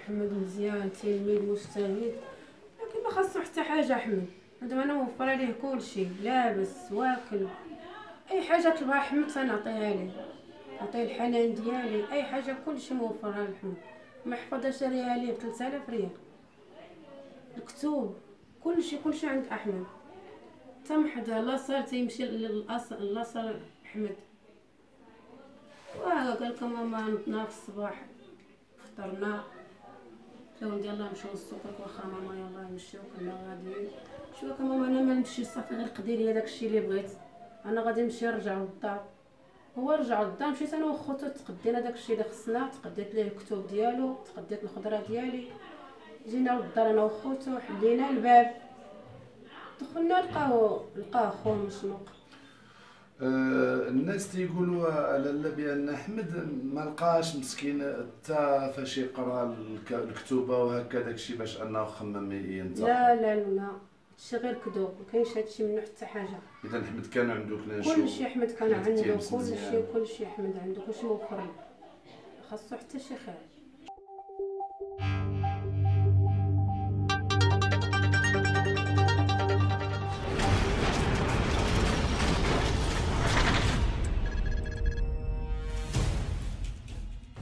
احمد مزيان تلميذ مجتهد، لكن ما خاصو حتى حاجه احمد. هذا انا موفره ليه كلشي، لابس واكل، اي حاجه طلبها احمد تنعطيها ليه، نعطيه الحنان ديالي، اي حاجه كلشي موفرها لحمد. محفظه شاريها ليه ب 3000 ريال، الكتب كلشي عند احمد. تمحضر لاصال تيمشي لاصال احمد. قال لكم ماما نضنا في الصباح فطرنا، تا ولدي يلاه نمشيو للسوق. واخا ماما يلاه نمشيو، كنا غاديين. شوف ماما انا ما نمشي صافي، غير قدي لي داكشي اللي بغيت، انا غادي نمشي نرجعو للدار. هو رجع للدار، مشيت انا وخوتو تقدينا داكشي اللي خصنا، تقديت ليه الكتب ديالو، تقديت الخضره ديالي. جينا للدار انا وخوتو، حلينا الباب، دخلنا لقاه خو مسنوق. الناس تيقولوا على لا بان احمد ما لقاش مسكين حتى فاش يقرا الكتوبه وهكا داكشي باش انه خمم ينتحر. لا هادشي غير كذوب، ما كاينش هادشي منه حتى حاجه. اذا احمد كان عنده كلاشو، كلشي احمد كان عنده، كلشي احمد عنده، كلشي موفر له، خاصو حتى شي خير.